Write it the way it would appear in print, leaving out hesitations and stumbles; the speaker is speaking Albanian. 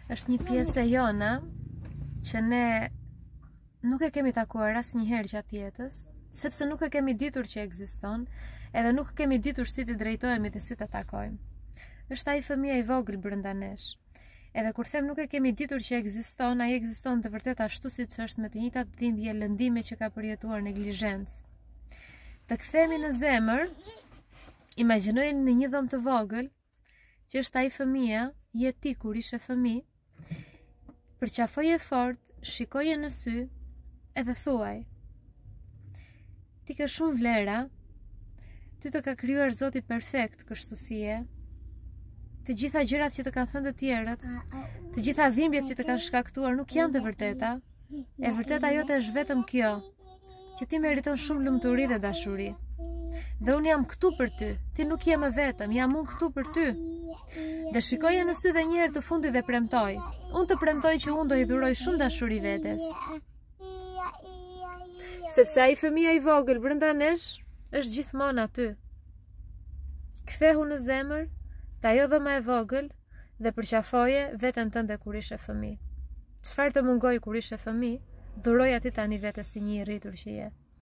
është një pjesë e jona që ne nuk e kemi takuar asnjëherë gjatë jetës, sepse nuk e kemi ditur që ekziston, edhe nuk kemi ditur si t'i drejtohemi dhe si t'a takojmë. Është ai fëmia i vogël brenda nesh. Edhe kur them nuk e kemi ditur që ekziston, ai ekziston të vërtet ashtu siç është, me të njëjtat dhimbje, lëndime që ka përjetuar neglizhencë. Të kthehemi në zemër, imagjinojeni në një dhomë të vogël, që është ai fëmia, je ti kur ishe fëmijë, përqafoje fort, shikoje në sy, edhe thuaj: ti ke shumë vlera, ty të ka krijuar Zoti perfekt kështu si je. Të gjitha gjërat që të kanë thënë të tjerët, të gjitha dhimbjet që të kanë shkaktuar nuk janë të vërteta. E vërteta jote është vetëm kjo, që ti meriton shumë lumturi dhe dashuri. Dhe unë jam këtu për ty, ti nuk je më vetëm, jam unë këtu për ty. Dhe shikoje në sy dhe një herë të fundit dhe premtoj. Unë të premtoj që unë do i dhuroj shumë dashuri vetes. Sepse ai fëmia i vogël brenda nesh është gjithmonë aty. Kthehu në zemër, të ajo dhoma e vogël, dhe përqafoje veten tënde kur ishe fëmijë. Çfarë të mungoj kur ishe fëmijë, dhuroj ati tani vetes si një i rritur që je.